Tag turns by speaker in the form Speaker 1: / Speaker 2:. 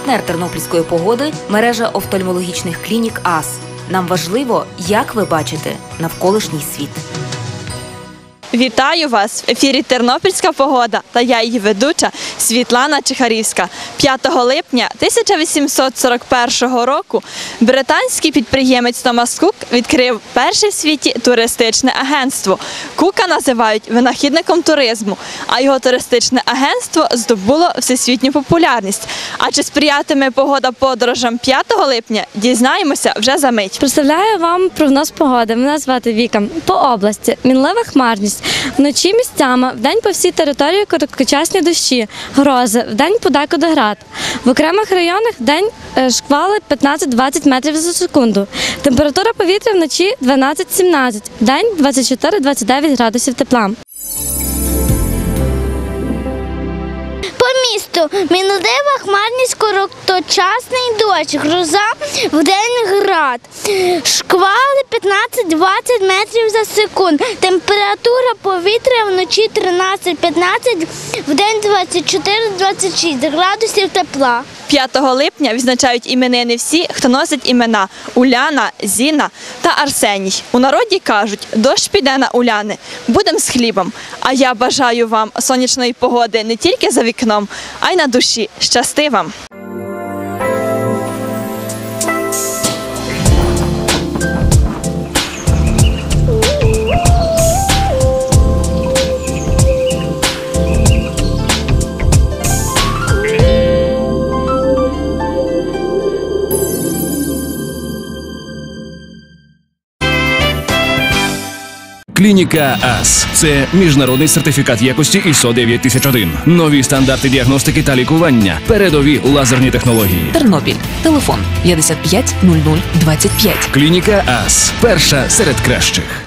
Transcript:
Speaker 1: Партнер тернопільської погоди – мережа офтальмологічних клінік АС. Нам важливо, як ви бачите навколишній світ.
Speaker 2: Вітаю вас! В ефірі «Тернопільська погода» та я її ведуча Світлана Чехарівська. 5 липня 1841 року британський підприємець Томас Кук відкрив перше в світі туристичне агентство. Кука називають винахідником туризму, а його туристичне агентство здобуло всесвітню популярність. А чи сприятиме погода подорожам 5 липня, дізнаємося вже за мить.
Speaker 3: Представляю вам прогноз погоди. Мене звати Віка. По області мінлива хмарність. Вночі місцями, вдень по всій території короткочасні дощі, грози, вдень подекуди град. В окремих районах вдень шквали 15-20 метрів за секунду. Температура повітря вночі 12-17, вдень 24-29 градусів тепла.
Speaker 4: По місту мінлива хмарність, короткочасний дощ, гроза, вдень град, шквали 15-20 метрів за секунду, температура повітря вночі 13-15, вдень 24-26 градусів тепла.
Speaker 2: 5 липня відзначають іменини всі, хто носить імена Уляна, Зіна та Арсеній. У народі кажуть, дощ піде на Уляни, будем з хлібом. А я бажаю вам сонячної погоди не тільки за вікном, а й на душі. Щасти вам!
Speaker 5: Клініка АС – це міжнародний сертифікат якості ISO 9001. Нові стандарти діагностики та лікування. Передові лазерні технології.
Speaker 1: Тернопіль. Телефон 55 00 25.
Speaker 5: Клініка АС – перша серед кращих.